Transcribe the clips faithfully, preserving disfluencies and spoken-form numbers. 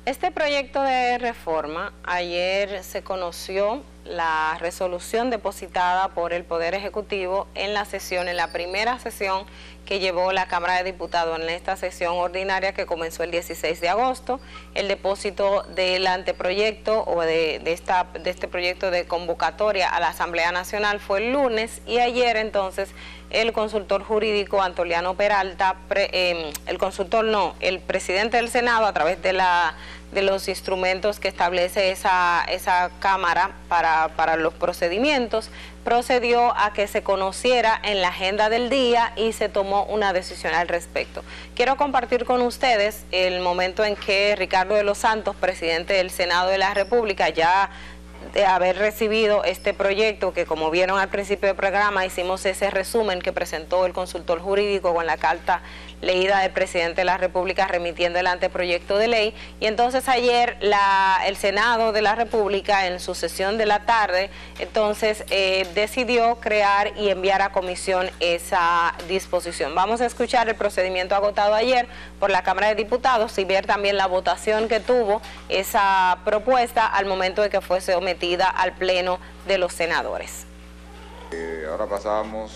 Este proyecto de reforma, ayer se conoció la resolución depositada por el Poder Ejecutivo en la sesión, en la primera sesión que llevó la Cámara de Diputados en esta sesión ordinaria que comenzó el dieciséis de agosto. El depósito del anteproyecto o de, de, esta, de este proyecto de convocatoria a la Asamblea Nacional fue el lunes, y ayer entonces el consultor jurídico Antoliano Peralta, pre, eh, el consultor no, el presidente del Senado, a través de la de los instrumentos que establece esa, esa Cámara para, para los procedimientos, procedió a que se conociera en la agenda del día y se tomó una decisión al respecto. Quiero compartir con ustedes el momento en que Ricardo de los Santos, presidente del Senado de la República, ya de haber recibido este proyecto, que como vieron al principio del programa, hicimos ese resumen que presentó el consultor jurídico con la carta leída del presidente de la República remitiendo el anteproyecto de ley, y entonces ayer la, el Senado de la República en su sesión de la tarde entonces eh, decidió crear y enviar a comisión esa disposición. Vamos a escuchar el procedimiento agotado ayer por la Cámara de Diputados y ver también la votación que tuvo esa propuesta al momento de que fue sometida al Pleno de los senadores. Eh, ahora pasamos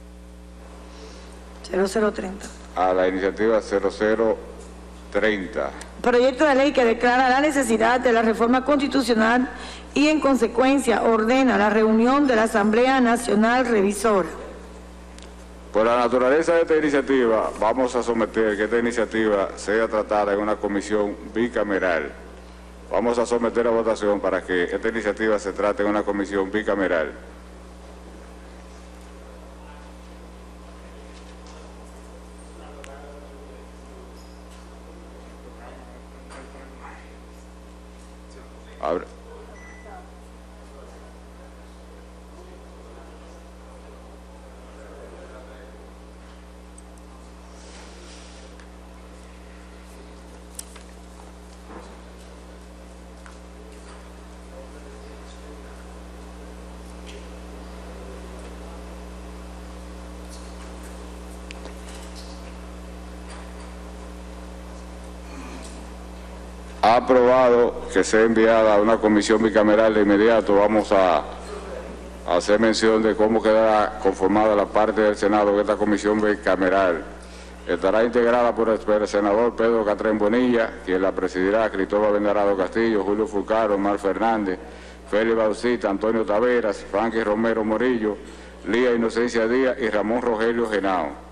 cero cero treinta. a la iniciativa cero cero treinta. Proyecto de ley que declara la necesidad de la reforma constitucional y en consecuencia ordena la reunión de la Asamblea Nacional Revisora. Por la naturaleza de esta iniciativa, vamos a someter que esta iniciativa sea tratada en una comisión bicameral. Vamos a someter a votación para que esta iniciativa se trate en una comisión bicameral. Abre. Ha aprobado que sea enviada a una comisión bicameral de inmediato. Vamos a, a hacer mención de cómo quedará conformada la parte del Senado de esta comisión bicameral. Estará integrada por el senador Pedro Catrén Bonilla, quien la presidirá, Cristóbal Vendarado Castillo, Julio Fulcaro, Omar Fernández, Félix Bautista, Antonio Taveras, Frankie Romero Morillo, Lía Inocencia Díaz y Ramón Rogelio Genao.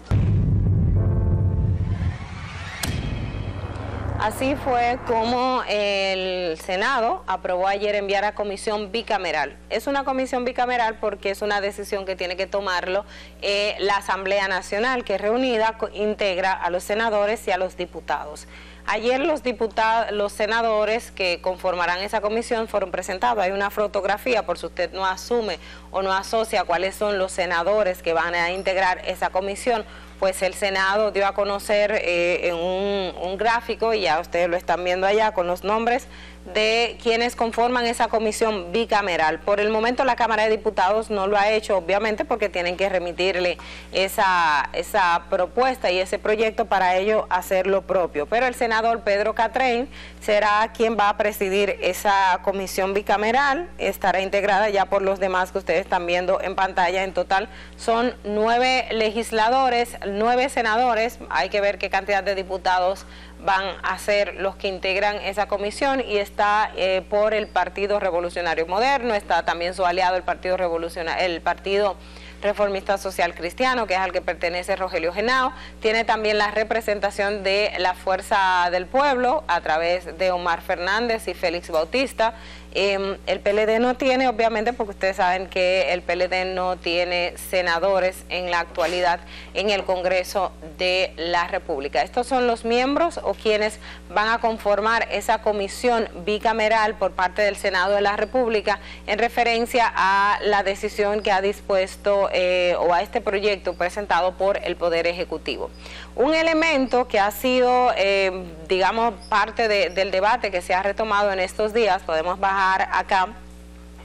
Así fue como el Senado aprobó ayer enviar a comisión bicameral. Es una comisión bicameral porque es una decisión que tiene que tomarlo eh, la Asamblea Nacional, que reunida integra a los senadores y a los diputados. Ayer los diputados, los senadores que conformarán esa comisión fueron presentados. Hay una fotografía, por si usted no asume o no asocia cuáles son los senadores que van a integrar esa comisión, pues el Senado dio a conocer eh, en un, un gráfico, y ya ustedes lo están viendo allá con los nombres de quienes conforman esa comisión bicameral. Por el momento la Cámara de Diputados no lo ha hecho, obviamente, porque tienen que remitirle esa, esa propuesta y ese proyecto para ello hacer lo propio. Pero el senador Pedro Catrén será quien va a presidir esa comisión bicameral, estará integrada ya por los demás que ustedes están viendo en pantalla. En total son nueve legisladores, nueve senadores, hay que ver qué cantidad de diputados van a ser los que integran esa comisión, y está eh, por el Partido Revolucionario Moderno, está también su aliado el Partido Revolucionario, el Partido Reformista Social Cristiano, que es al que pertenece Rogelio Genao. Tiene también la representación de la Fuerza del Pueblo a través de Omar Fernández y Félix Bautista. Eh, el P L D no tiene, obviamente, porque ustedes saben que el P L D no tiene senadores en la actualidad en el Congreso de la República. Estos son los miembros o quienes van a conformar esa comisión bicameral por parte del Senado de la República en referencia a la decisión que ha dispuesto eh, o a este proyecto presentado por el Poder Ejecutivo. Un elemento que ha sido, eh, digamos, parte de, del debate que se ha retomado en estos días, podemos bajar acá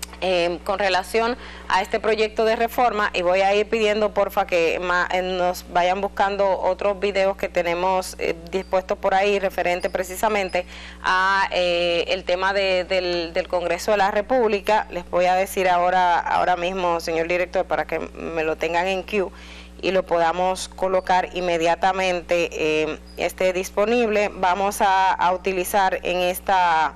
Eh, con relación a este proyecto de reforma, y voy a ir pidiendo porfa que ma, eh, nos vayan buscando otros videos que tenemos eh, dispuestos por ahí referente precisamente a eh, el tema de, del, del Congreso de la República. Les voy a decir ahora, ahora mismo, señor director, para que me lo tengan en queue y lo podamos colocar inmediatamente, eh, esté disponible. Vamos a, a utilizar en esta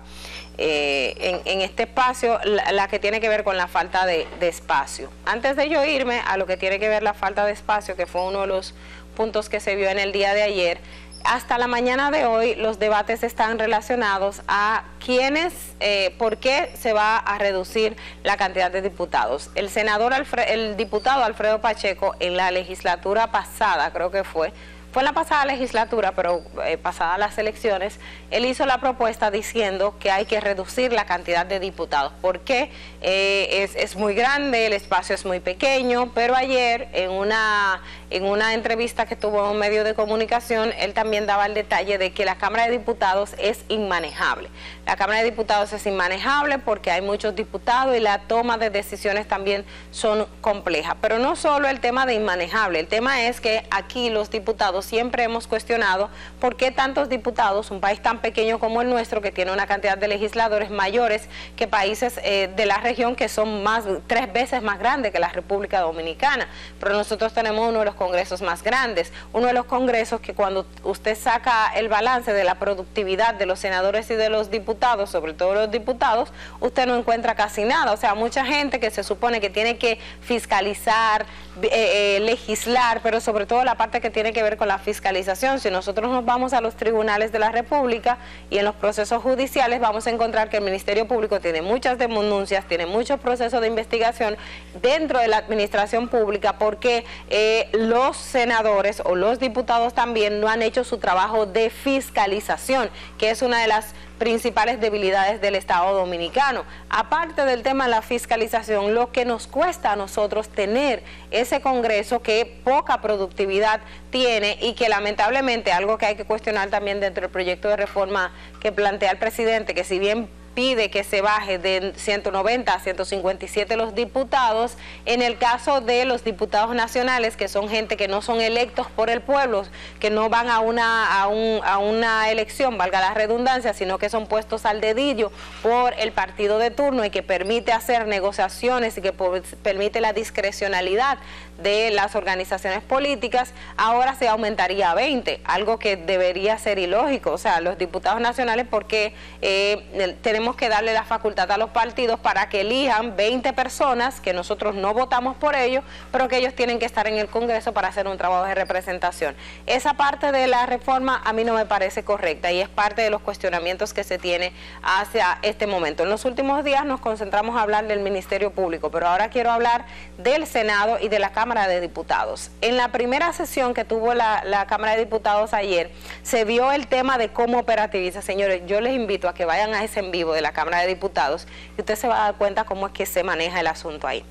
Eh, en, en este espacio la, la que tiene que ver con la falta de, de espacio. Antes de yo irme a lo que tiene que ver la falta de espacio, que fue uno de los puntos que se vio en el día de ayer, hasta la mañana de hoy los debates están relacionados a quiénes, eh, por qué se va a reducir la cantidad de diputados. El senador, Alfred, el diputado Alfredo Pacheco, en la legislatura pasada, creo que fue, Fue en la pasada legislatura, pero eh, pasadas las elecciones, él hizo la propuesta diciendo que hay que reducir la cantidad de diputados, porque eh, es, es muy grande, el espacio es muy pequeño, pero ayer en una, en una entrevista que tuvo en un medio de comunicación, él también daba el detalle de que la Cámara de Diputados es inmanejable. La Cámara de Diputados es inmanejable porque hay muchos diputados y la toma de decisiones también son complejas. Pero no solo el tema de inmanejable, el tema es que aquí los diputados siempre hemos cuestionado por qué tantos diputados, un país tan pequeño como el nuestro, que tiene una cantidad de legisladores mayores que países eh, de la región que son más tres veces más grandes que la República Dominicana, pero nosotros tenemos uno de los congresos más grandes, uno de los congresos que cuando usted saca el balance de la productividad de los senadores y de los diputados, sobre todo los diputados, usted no encuentra casi nada. O sea, mucha gente que se supone que tiene que fiscalizar, eh, eh, legislar, pero sobre todo la parte que tiene que ver con la fiscalización. Si nosotros nos vamos a los tribunales de la República y en los procesos judiciales, vamos a encontrar que el Ministerio Público tiene muchas denuncias, tiene muchos procesos de investigación dentro de la administración pública, porque eh, los senadores o los diputados también no han hecho su trabajo de fiscalización, que es una de las principales debilidades del Estado Dominicano. Aparte del tema de la fiscalización, lo que nos cuesta a nosotros tener ese Congreso que poca productividad tiene y que lamentablemente, algo que hay que cuestionar también dentro del proyecto de reforma que plantea el presidente, que si bien pide que se baje de ciento noventa a ciento cincuenta y siete los diputados, en el caso de los diputados nacionales, que son gente que no son electos por el pueblo, que no van a una, a un, a una elección, valga la redundancia, sino que son puestos al dedillo por el partido de turno y que permite hacer negociaciones y que permite la discrecionalidad de las organizaciones políticas, ahora se aumentaría a veinte, algo que debería ser ilógico. O sea, los diputados nacionales, porque eh, tenemos que darle la facultad a los partidos para que elijan veinte personas, que nosotros no votamos por ellos, pero que ellos tienen que estar en el Congreso para hacer un trabajo de representación. Esa parte de la reforma a mí no me parece correcta y es parte de los cuestionamientos que se tiene hacia este momento. En los últimos días nos concentramos a hablar del Ministerio Público, pero ahora quiero hablar del Senado y de la Cámara de Diputados. En la primera sesión que tuvo la, la Cámara de Diputados ayer, se vio el tema de cómo operativiza. Señores, yo les invito a que vayan a ese en vivo de la Cámara de Diputados y usted se va a dar cuenta cómo es que se maneja el asunto ahí.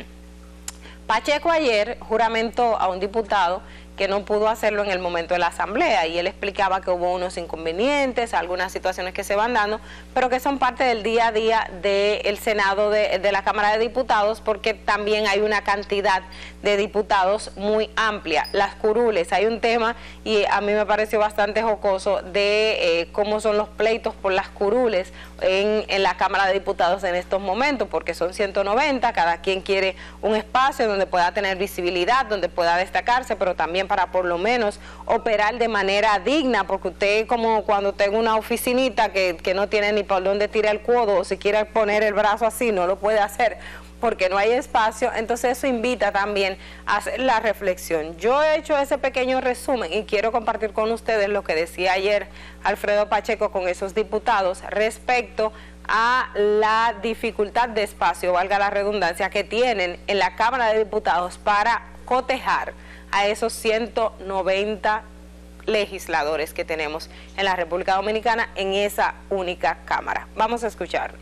Pacheco ayer juramentó a un diputado que no pudo hacerlo en el momento de la asamblea y él explicaba que hubo unos inconvenientes, algunas situaciones que se van dando, pero que son parte del día a día del Senado, de, de la Cámara de Diputados, porque también hay una cantidad de diputados muy amplia. Las curules, hay un tema y a mí me pareció bastante jocoso de eh, cómo son los pleitos por las curules en, en la Cámara de Diputados en estos momentos, porque son ciento noventa, cada quien quiere un espacio donde pueda tener visibilidad, donde pueda destacarse, pero también para por lo menos operar de manera digna, porque usted, como cuando tenga una oficinita que, que no tiene ni por dónde tirar el codo, o si quiere poner el brazo así, no lo puede hacer porque no hay espacio. Entonces eso invita también a hacer la reflexión. Yo he hecho ese pequeño resumen y quiero compartir con ustedes lo que decía ayer Alfredo Pacheco con esos diputados respecto a la dificultad de espacio, valga la redundancia, que tienen en la Cámara de Diputados para cotejar a esos ciento noventa legisladores que tenemos en la República Dominicana en esa única Cámara. Vamos a escuchar.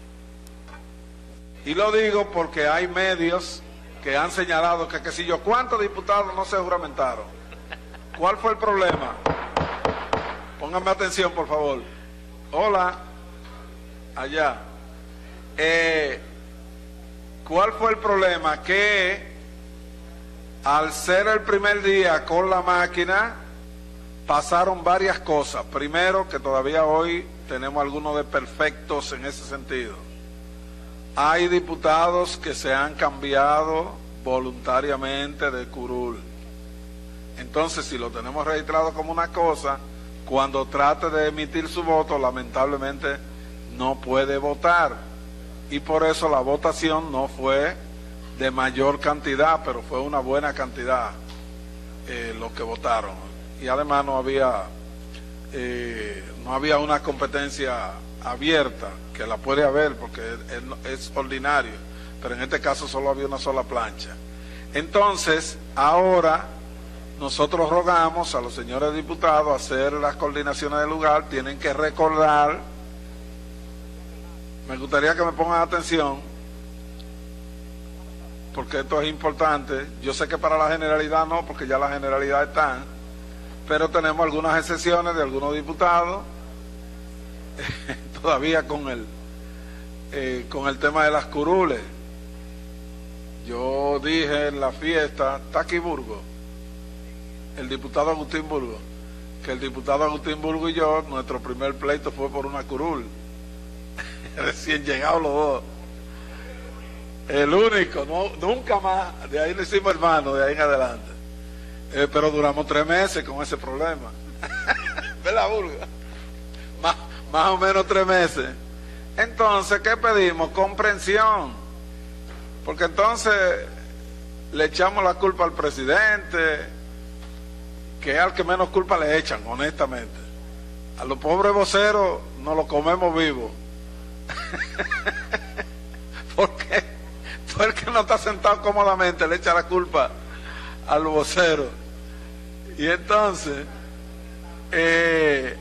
Y lo digo porque hay medios que han señalado que, que si yo, ¿cuántos diputados no se juramentaron? ¿Cuál fue el problema? Pónganme atención, por favor. Hola, allá. Eh, ¿Cuál fue el problema? Que al ser el primer día con la máquina, pasaron varias cosas. Primero, que todavía hoy tenemos algunos desperfectos en ese sentido. Hay diputados que se han cambiado voluntariamente de curul. Entonces, si lo tenemos registrado como una cosa, cuando trate de emitir su voto, lamentablemente no puede votar. Y por eso la votación no fue de mayor cantidad, pero fue una buena cantidad eh, los que votaron. Y además no había, eh, no había una competencia abierta, que la puede haber porque es, es ordinario, pero en este caso solo había una sola plancha. Entonces, ahora nosotros rogamos a los señores diputados hacer las coordinaciones del lugar. Tienen que recordar, me gustaría que me pongan atención, porque esto es importante. Yo sé que para la generalidad no, porque ya la generalidad están, pero tenemos algunas excepciones de algunos diputados, todavía con el, eh, con el tema de las curules. Yo dije en la fiesta, está aquí Burgo, el diputado Agustín Burgo, que el diputado Agustín Burgo y yo, nuestro primer pleito fue por una curul, recién llegados los dos, el único, no, nunca más, de ahí lo hicimos hermano, de ahí en adelante, eh, pero duramos tres meses con ese problema, ¿verdad, Burgo? Más, más o menos tres meses. Entonces, ¿qué pedimos? Comprensión, porque entonces le echamos la culpa al presidente, que es al que menos culpa le echan, honestamente. A los pobres voceros nos los comemos vivos. Porque todo el que no está sentado cómodamente le echa la culpa a los voceros. Y entonces, eh,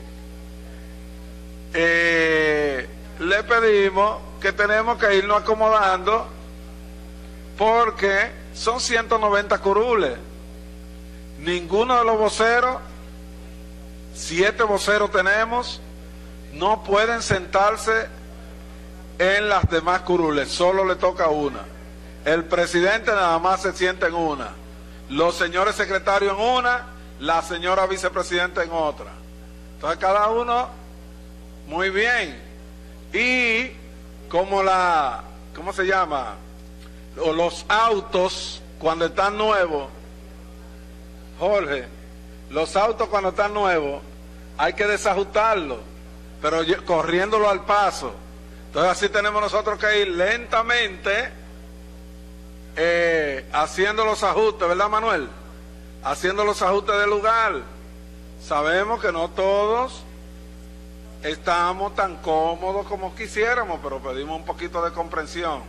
eh, le pedimos que tenemos que irnos acomodando, porque son ciento noventa curules. Ninguno de los voceros, siete voceros tenemos, no pueden sentarse en las demás curules, solo le toca una. El presidente nada más se sienta en una, los señores secretarios en una, la señora vicepresidenta en otra. Entonces cada uno, muy bien. Y como la, ¿cómo se llama? O los autos cuando están nuevos, Jorge, los autos cuando están nuevos hay que desajustarlos, pero corriéndolo al paso. Entonces así tenemos nosotros que ir lentamente eh, haciendo los ajustes, ¿verdad, Manuel? Haciendo los ajustes del lugar. Sabemos que no todos estamos tan cómodos como quisiéramos, pero pedimos un poquito de comprensión.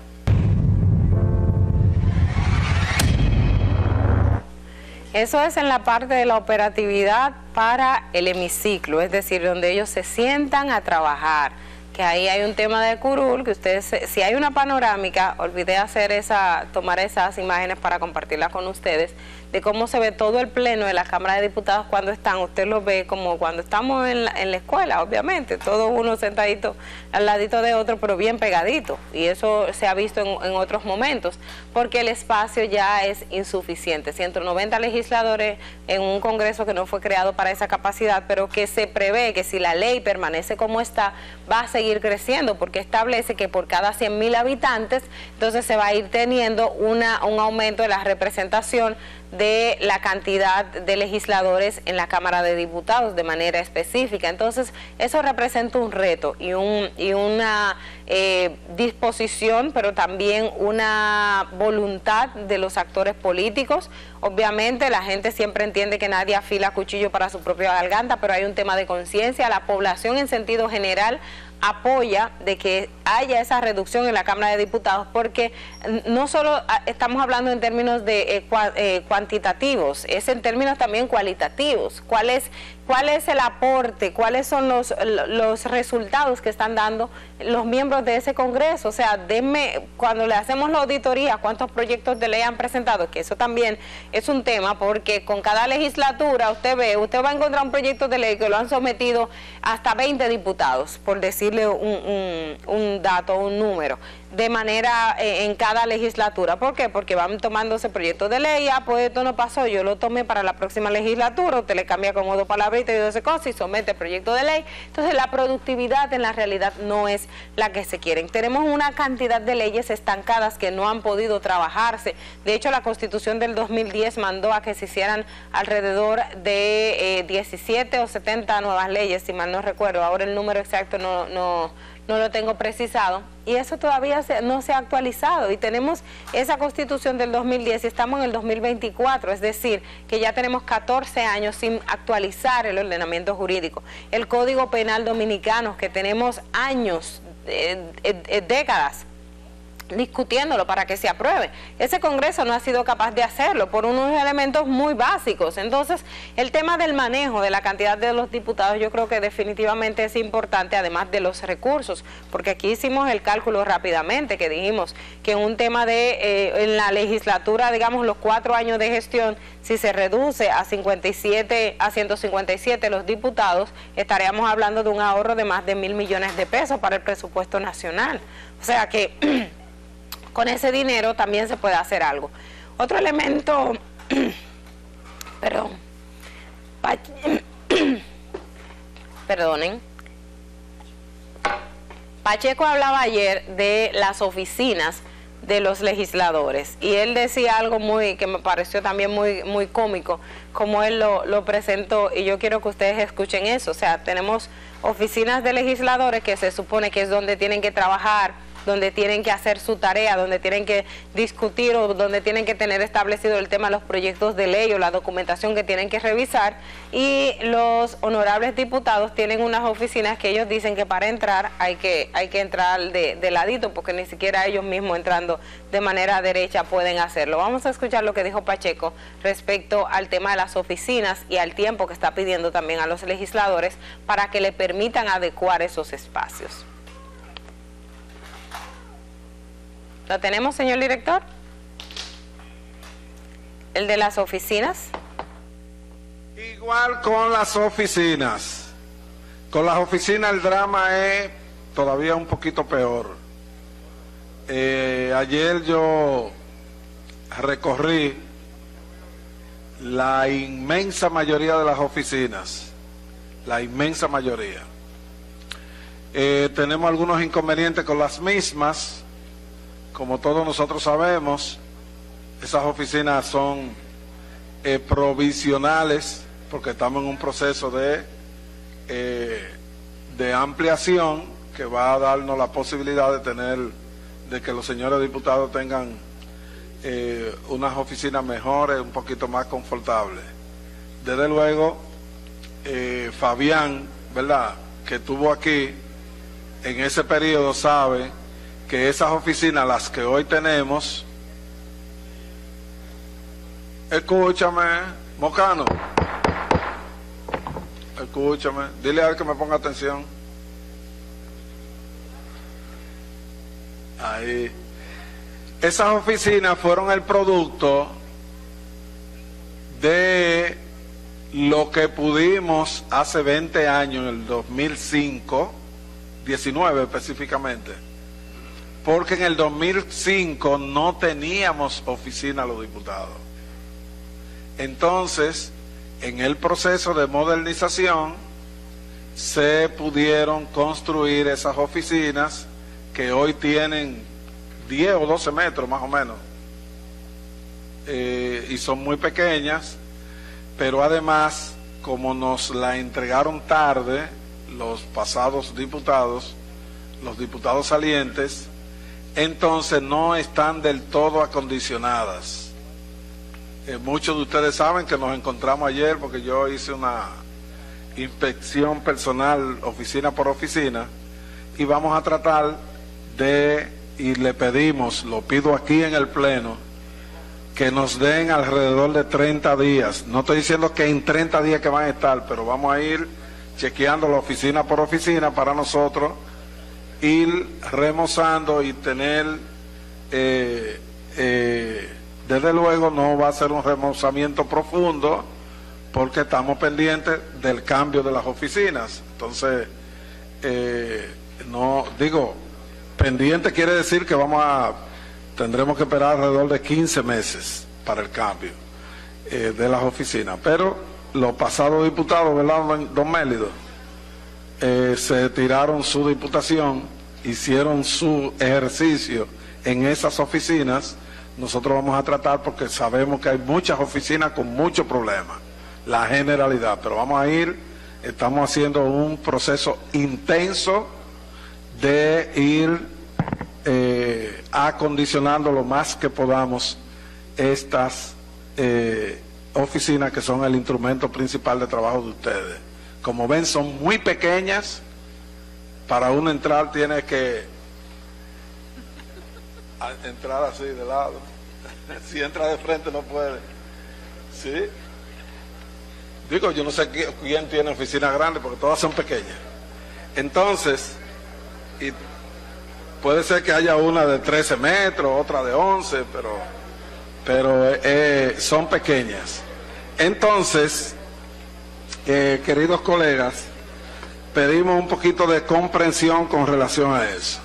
Eso es en la parte de la operatividad para el hemiciclo, es decir, donde ellos se sientan a trabajar, que ahí hay un tema de curul, que ustedes, si hay una panorámica, olvidé hacer esa, tomar esas imágenes para compartirlas con ustedes, de cómo se ve todo el pleno de la Cámara de Diputados cuando están. Usted lo ve como cuando estamos en la, en la escuela, obviamente, todo uno sentadito al ladito de otro, pero bien pegadito, y eso se ha visto en, en otros momentos, porque el espacio ya es insuficiente. ciento noventa legisladores en un Congreso que no fue creado para esa capacidad, pero que se prevé que si la ley permanece como está, va a seguir creciendo, porque establece que por cada cien mil habitantes, entonces se va a ir teniendo una, un aumento de la representación de la cantidad de legisladores en la Cámara de Diputados de manera específica. Entonces eso representa un reto y, un, y una eh, disposición, pero también una voluntad de los actores políticos. Obviamente la gente siempre entiende que nadie afila cuchillo para su propia garganta, pero hay un tema de conciencia. La población en sentido general apoya de que haya esa reducción en la Cámara de Diputados, porque no solo estamos hablando en términos de eh, cua, eh, cuantitativos, es en términos también cualitativos. ¿Cuál es, cuál es el aporte? ¿Cuáles son los, los resultados que están dando los miembros de ese Congreso? O sea, denme, cuando le hacemos la auditoría, ¿cuántos proyectos de ley han presentado? Que eso también es un tema, porque con cada legislatura usted ve, usted va a encontrar un proyecto de ley que lo han sometido hasta veinte diputados, por decirle un, un, un dato, un número. de manera eh, en cada legislatura. ¿Por qué? Porque van tomándose proyectos de ley, ah, pues esto no pasó, yo lo tomé para la próxima legislatura, usted le cambia como dos palabritas y dos cosas y somete proyecto de ley. Entonces la productividad en la realidad no es la que se quieren. Tenemos una cantidad de leyes estancadas que no han podido trabajarse. De hecho, la Constitución del dos mil diez mandó a que se hicieran alrededor de eh, diecisiete o setenta nuevas leyes, si mal no recuerdo. Ahora el número exacto no... no no lo tengo precisado, y eso todavía se, no se ha actualizado, y tenemos esa Constitución del dos mil diez y estamos en el dos mil veinticuatro, es decir, que ya tenemos catorce años sin actualizar el ordenamiento jurídico. El Código Penal Dominicano, que tenemos años, eh, eh, décadas, discutiéndolo para que se apruebe. Ese Congreso no ha sido capaz de hacerlo por unos elementos muy básicos. Entonces, el tema del manejo de la cantidad de los diputados yo creo que definitivamente es importante, además de los recursos, porque aquí hicimos el cálculo rápidamente, que dijimos que un tema de, eh, en la legislatura, digamos, los cuatro años de gestión, si se reduce a cincuenta y siete, a ciento cincuenta y siete los diputados, estaríamos hablando de un ahorro de más de mil millones de pesos para el presupuesto nacional. O sea que con ese dinero también se puede hacer algo. Otro elemento, perdón, perdonen, Pacheco hablaba ayer de las oficinas de los legisladores y él decía algo muy que me pareció también muy muy cómico como él lo, lo presentó, y yo quiero que ustedes escuchen eso. O sea, tenemos oficinas de legisladores que se supone que es donde tienen que trabajar, donde tienen que hacer su tarea, donde tienen que discutir o donde tienen que tener establecido el tema de los proyectos de ley o la documentación que tienen que revisar, y los honorables diputados tienen unas oficinas que ellos dicen que para entrar hay que, hay que entrar de, de ladito, porque ni siquiera ellos mismos entrando de manera derecha pueden hacerlo. Vamos a escuchar lo que dijo Pacheco respecto al tema de las oficinas y al tiempo que está pidiendo también a los legisladores para que le permitan adecuar esos espacios. ¿Lo tenemos, señor director? ¿El de las oficinas? Igual con las oficinas. Con las oficinas el drama es todavía un poquito peor. Eh, ayer yo recorrí la inmensa mayoría de las oficinas. La inmensa mayoría. Eh, tenemos algunos inconvenientes con las mismas. Como todos nosotros sabemos, esas oficinas son eh, provisionales, porque estamos en un proceso de, eh, de ampliación que va a darnos la posibilidad de tener, de que los señores diputados tengan eh, unas oficinas mejores, un poquito más confortables. Desde luego, eh, Fabián, ¿verdad?, que estuvo aquí en ese periodo, sabe que esas oficinas, las que hoy tenemos, escúchame, Mocano, escúchame, dile a él que me ponga atención. Ahí. Esas oficinas fueron el producto de lo que pudimos hace veinte años, en el dos mil cinco, diecinueve específicamente. Porque en el dos mil cinco no teníamos oficina los diputados. Entonces, en el proceso de modernización, se pudieron construir esas oficinas que hoy tienen diez o doce metros más o menos. Eh, y son muy pequeñas, pero además, como nos la entregaron tarde los pasados diputados, los diputados salientes, entonces no están del todo acondicionadas. Eh, muchos de ustedes saben que nos encontramos ayer, porque yo hice una inspección personal oficina por oficina, y vamos a tratar de, y le pedimos, lo pido aquí en el pleno, que nos den alrededor de treinta días. No estoy diciendo que en treinta días que van a estar, pero vamos a ir chequeando la oficina por oficina para nosotros ir remozando y tener, eh, eh, desde luego no va a ser un remozamiento profundo, porque estamos pendientes del cambio de las oficinas. Entonces, eh, no digo, pendiente quiere decir que vamos a, tendremos que esperar alrededor de quince meses para el cambio eh, de las oficinas. Pero los pasados diputados, ¿verdad, don Mélido? Eh, se tiraron su diputación, hicieron su ejercicio en esas oficinas. Nosotros vamos a tratar, porque sabemos que hay muchas oficinas con muchos problemas, la generalidad, pero vamos a ir, estamos haciendo un proceso intenso de ir eh, acondicionando lo más que podamos estas eh, oficinas, que son el instrumento principal de trabajo de ustedes. Como ven, son muy pequeñas. Para uno entrar tiene que entrar así de lado. Si entra de frente no puede. ¿Sí? Digo, yo no sé quién tiene oficinas grandes, porque todas son pequeñas. Entonces, y puede ser que haya una de trece metros, otra de once, pero, pero eh, son pequeñas. Entonces, eh, queridos colegas, pedimos un poquito de comprensión con relación a eso.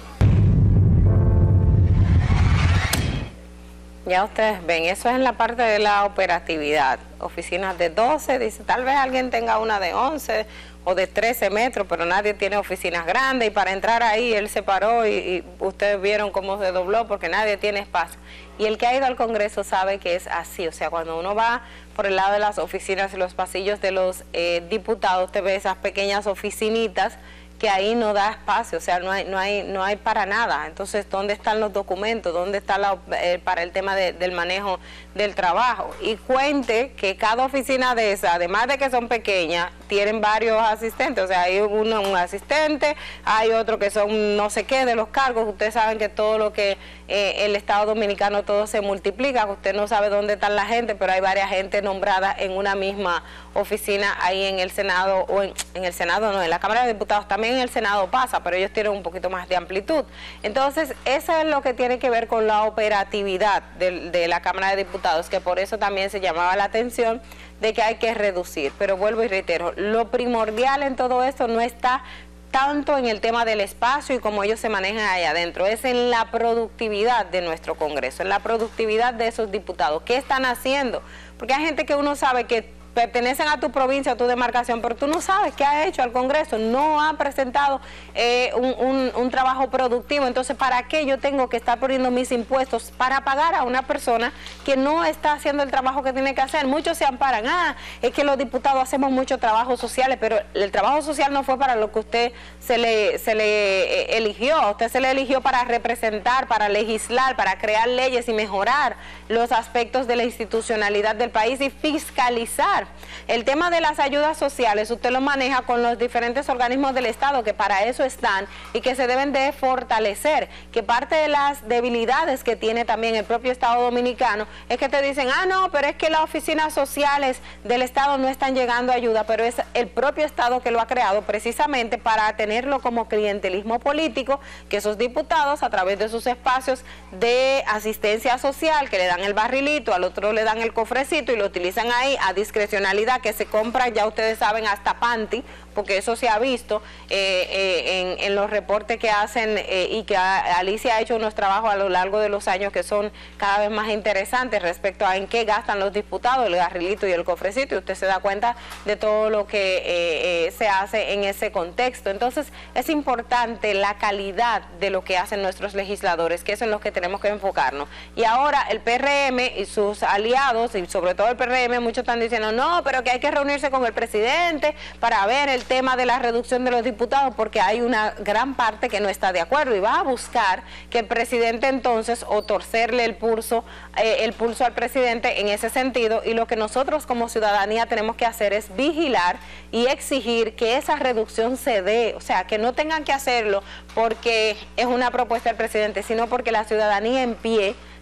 Ya ustedes ven, eso es en la parte de la operatividad. Oficinas de doce, dice, tal vez alguien tenga una de once o de trece metros, pero nadie tiene oficinas grandes, y para entrar ahí él se paró y, y ustedes vieron cómo se dobló, porque nadie tiene espacio. Y el que ha ido al Congreso sabe que es así, o sea, cuando uno va por el lado de las oficinas y los pasillos de los eh, diputados, te ve esas pequeñas oficinitas que ahí no da espacio, o sea, no hay no hay no hay para nada. Entonces, ¿dónde están los documentos? ¿Dónde está la, eh, para el tema de, del manejo del trabajo? Y cuente que cada oficina de esa, además de que son pequeñas, tienen varios asistentes, o sea, hay uno un asistente, hay otro que son no sé qué de los cargos. Ustedes saben que todo lo que eh, el Estado Dominicano, todo se multiplica, usted no sabe dónde están la gente, pero hay varias gente nombrada en una misma oficina ahí en el Senado, o en, en el Senado no, en la Cámara de Diputados también. En el Senado pasa, pero ellos tienen un poquito más de amplitud. Entonces, eso es lo que tiene que ver con la operatividad de, de la Cámara de Diputados, que por eso también se llamaba la atención de que hay que reducir. Pero vuelvo y reitero, lo primordial en todo esto no está tanto en el tema del espacio y cómo ellos se manejan allá adentro, es en la productividad de nuestro Congreso, en la productividad de esos diputados. ¿Qué están haciendo? Porque hay gente que uno sabe que pertenecen a tu provincia, a tu demarcación, pero tú no sabes qué ha hecho al Congreso, no ha presentado eh, un, un, un trabajo productivo. Entonces, ¿para qué yo tengo que estar poniendo mis impuestos para pagar a una persona que no está haciendo el trabajo que tiene que hacer? Muchos se amparan, ah, es que los diputados hacemos muchos trabajos sociales, pero el trabajo social no fue para lo que usted se le, se le eh, eligió, a usted se le eligió para representar, para legislar, para crear leyes y mejorar los aspectos de la institucionalidad del país y fiscalizar. El tema de las ayudas sociales, usted lo maneja con los diferentes organismos del Estado, que para eso están y que se deben de fortalecer, que parte de las debilidades que tiene también el propio Estado Dominicano es que te dicen, ah, no, pero es que las oficinas sociales del Estado no están llegando a ayuda, pero es el propio Estado que lo ha creado precisamente para tenerlo como clientelismo político, que esos diputados a través de sus espacios de asistencia social, que le dan el barrilito, al otro le dan el cofrecito y lo utilizan ahí a discreción, que se compra, ya ustedes saben, hasta panty, porque eso se ha visto eh, eh, en, en los reportes que hacen eh, y que a, Alicia ha hecho unos trabajos a lo largo de los años que son cada vez más interesantes respecto a en qué gastan los diputados, el garrilito y el cofrecito, y usted se da cuenta de todo lo que eh, eh, se hace en ese contexto. Entonces, es importante la calidad de lo que hacen nuestros legisladores, que es en lo que tenemos que enfocarnos. Y ahora el P R M y sus aliados, y sobre todo el P R M, muchos están diciendo, no, pero que hay que reunirse con el presidente para ver el tema de la reducción de los diputados, porque hay una gran parte que no está de acuerdo y va a buscar que el presidente entonces, o torcerle el pulso, eh, el pulso al presidente en ese sentido, y lo que nosotros como ciudadanía tenemos que hacer es vigilar y exigir que esa reducción se dé, o sea, que no tengan que hacerlo porque es una propuesta del presidente, sino porque la ciudadanía en pie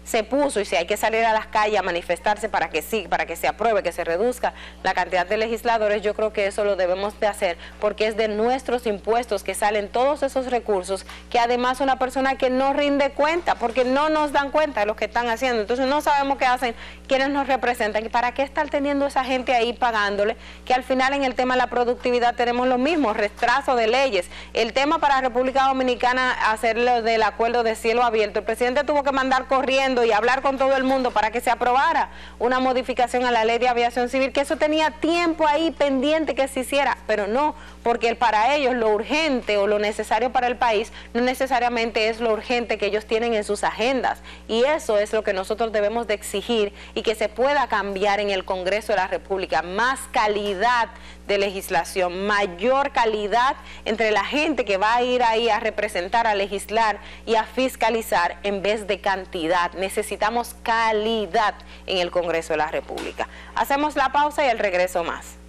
se puso y si hay que salir a las calles a manifestarse para que sí, para que se apruebe, que se reduzca la cantidad de legisladores, yo creo que eso lo debemos de hacer porque es de nuestros impuestos que salen todos esos recursos, que además una persona que no rinde cuenta, porque no nos dan cuenta de lo que están haciendo, entonces no sabemos qué hacen, quiénes nos representan y para qué estar teniendo esa gente ahí pagándole, que al final en el tema de la productividad tenemos lo mismo, retraso de leyes. El tema para República Dominicana, hacerlo del acuerdo de cielo abierto, el presidente tuvo que mandar corriendo y hablar con todo el mundo para que se aprobara una modificación a la ley de aviación civil, que eso tenía tiempo ahí pendiente que se hiciera, pero no, porque para ellos lo urgente o lo necesario para el país no necesariamente es lo urgente que ellos tienen en sus agendas, y eso es lo que nosotros debemos de exigir y que se pueda cambiar en el Congreso de la República, más calidad de legislación, mayor calidad entre la gente que va a ir ahí a representar, a legislar y a fiscalizar en vez de cantidad. Necesitamos calidad en el Congreso de la República. Hacemos la pausa y el regreso más.